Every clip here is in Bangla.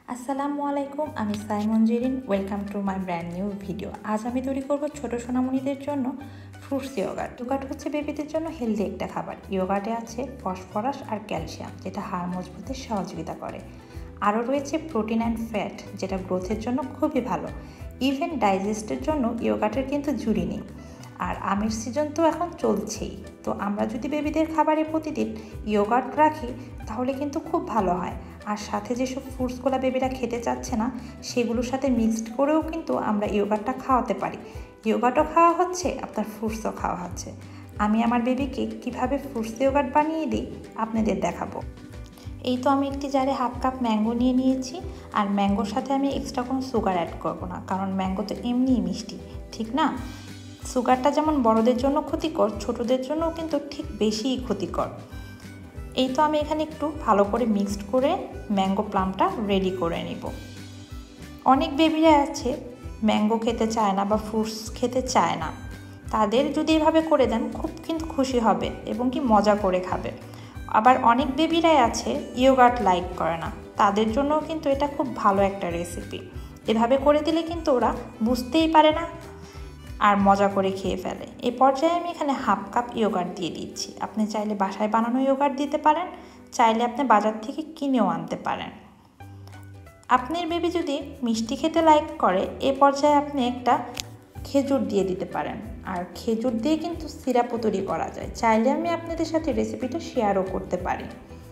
আসসালামু আলাইকুম, আমি Saimon Zerin. Welcome to my brand new video. আজ আমি তৈরি করব ছোট সোনামণিদের জন্য ফ্রুটস ইয়োগার্ট। ইয়োগার্ট হচ্ছে বেবিদের জন্য হেলদি একটা খাবার। ইয়োগার্টে আছে ফসফরাস আর ক্যালসিয়াম, যেটা হাড় মজবুতে সহযোগিতা করে। আরও রয়েছে প্রোটিন অ্যান্ড ফ্যাট, যেটা গ্রোথের জন্য খুবই ভালো। ইভেন ডাইজেস্টের জন্য ইয়োগার্টের কিন্তু জুড়ি নেই। আর আমের সিজন তো এখন চলছেই, তো আমরা যদি বেবিদের খাবারে প্রতিদিন ইয়োগার্ট রাখি তাহলে কিন্তু খুব ভালো হয়। আর সাথে যেসব ফ্রুটসগুলো বেবিরা খেতে চাচ্ছে না সেগুলোর সাথে মিক্সড করেও কিন্তু আমরা ইয়োগার্টটা খাওয়াতে পারি। ইয়োগার্টও খাওয়া হচ্ছে, আপনার ফ্রুটসও খাওয়া হচ্ছে। আমি আমার বেবিকে কিভাবে ফ্রুটস ইয়োগার্ট বানিয়ে দিই আপনাদের দেখাবো। এই তো আমি একটি জারে হাফ কাপ ম্যাঙ্গো নিয়ে নিয়েছি। আর ম্যাঙ্গোর সাথে আমি এক্সট্রা কোনো সুগার অ্যাড করব না, কারণ ম্যাঙ্গো তো এমনিই মিষ্টি, ঠিক না? সুগারটা যেমন বড়দের জন্য ক্ষতিকর, ছোটদের জন্যও কিন্তু ঠিক বেশিই ক্ষতিকর। এই তো আমি এখানে একটু ভালো করে মিক্সড করে ম্যাঙ্গো প্লামটা রেডি করে নিব। অনেক বেবিরা আছে ম্যাঙ্গো খেতে চায় না বা ফ্রুটস খেতে চায় না, তাদের যদি এভাবে করে দেন খুব কিন্তু খুশি হবে এবং কি মজা করে খাবে। আবার অনেক বেবিরাই আছে ইয়োগার্ট লাইক করে না, তাদের জন্যও কিন্তু এটা খুব ভালো একটা রেসিপি। এভাবে করে দিলে কিন্তু ওরা বুঝতেই পারে না আর মজা করে খেয়ে ফেলে। এই পর্যায়ে আমি এখানে হাফ কাপ ইয়োগার্ট দিয়ে দিচ্ছি। আপনি চাইলে বাসায় বানানো ইয়োগার্ট দিতে পারেন, চাইলে আপনি বাজার থেকে কিনেও আনতে পারেন। আপনার বেবি যদি মিষ্টি খেতে লাইক করে এ পর্যায়ে আপনি একটা খেজুর দিয়ে দিতে পারেন। আর খেজুর দিয়ে কিন্তু সিরাপও তৈরি করা যায়, চাইলে আমি আপনাদের সাথে রেসিপিটা শেয়ারও করতে পারি।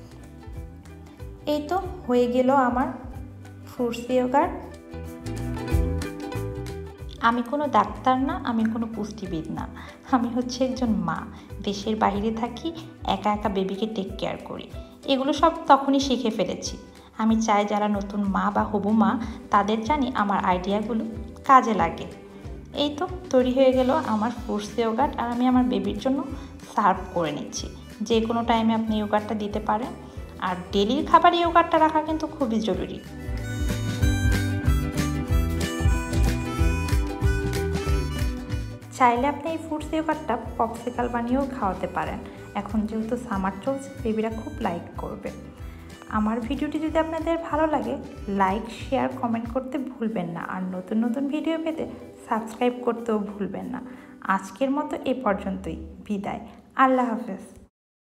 এই তো হয়ে গেল আমার ফ্রুটস ইয়োগার্ট। আমি কোনো ডাক্তার না, আমি কোনো পুষ্টিবিদ না, আমি হচ্ছে একজন মা। দেশের বাইরে থাকি, একা একা বেবিকে টেক কেয়ার করি। এগুলো সব তখনই শিখে ফেলেছি। আমি চাই যারা নতুন মা বা হবু মা তাদের জানি আমার আইডিয়াগুলো কাজে লাগে। এই তো তৈরি হয়ে গেল আমার ফ্রুটস ইয়োগার্ট। আর আমি আমার বেবির জন্য সার্ভ করে নিচ্ছি। যে কোনো টাইমে আপনি ইয়োগার্টটা দিতে পারেন। আর ডেলির খাবারে ইয়োগার্টটা রাখা কিন্তু খুবই জরুরি। চাইলে আপনি এই ফ্রুটস ইয়োগার্টটা পপসিকাল বানিয়েও খাওয়াতে পারেন। এখন যেহেতু সামার চলছে, বেবিরা খুব লাইক করবে। আমার ভিডিওটি যদি আপনাদের ভালো লাগে লাইক, শেয়ার, কমেন্ট করতে ভুলবেন না। আর নতুন নতুন ভিডিও পেতে সাবস্ক্রাইব করতেও ভুলবেন না। আজকের মতো এ পর্যন্তই, বিদায়, আল্লাহ হাফেজ।